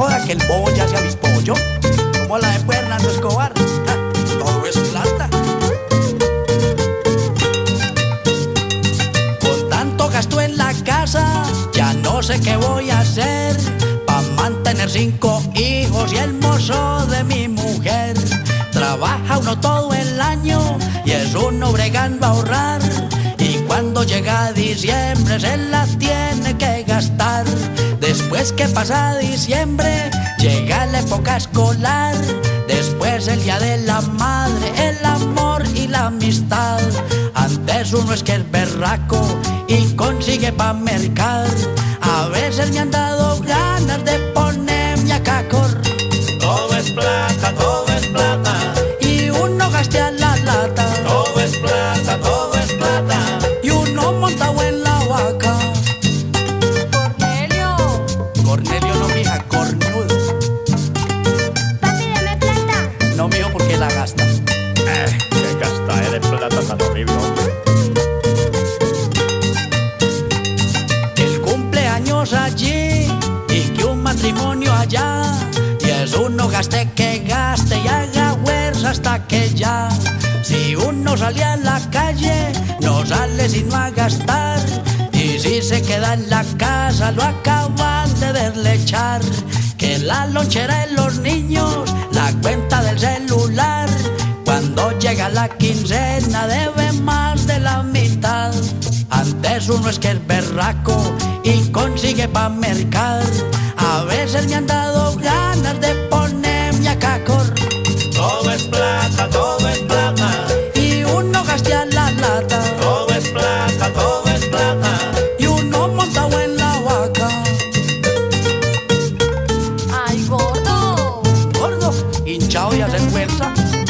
joda que el bobo ya se avispó, yo. Como la de Fernando Escobar. Ja, todo es plata. Con tanto gasto en la casa, ya no sé qué voy a hacer pa' mantener 5 hijos y el mozo de mi mujer. Trabaja uno todo el año y es uno bregando a ahorrar, y cuando llega diciembre se la tiene que gastar. Después que pasa diciembre llega la época escolar, después el día de la madre, el amor y la amistad. Antes uno es que es berraco y consigue pa' mercar. A veces me han dado ganas de ponerme a cacor. Todo es plata, todo es plata. Y uno gastea la lata. Todo es plata, todo es plata. Y uno montado en la vaca. Cornelio. Cornelio no, mija, cornudo. Papi, dame plata. No, mijo, porque la gasta. Qué gastadera de plata tan horrible, hombre. El cumpleaños allí y que un matrimonio allá, y es uno gaste que gaste y haga fuerza hasta que ya. Si uno sale a la calle, no sale sino a gastar, y si se queda en la casa lo acaban de deslechar. Que la lonchera de los niños, la cuenta del celular, cuando llega la quincena debe más de la mitad. Antes uno es que es berraco y consigue pa' mercar. A veces me han dado ganas de ponerme a cacor. Todo es plata, todo es plata. Y uno gastea la lata. Todo es plata, todo es plata. Y uno montado en la vaca. Ay, gordo. Gordo, hinchado y hacer fuerza.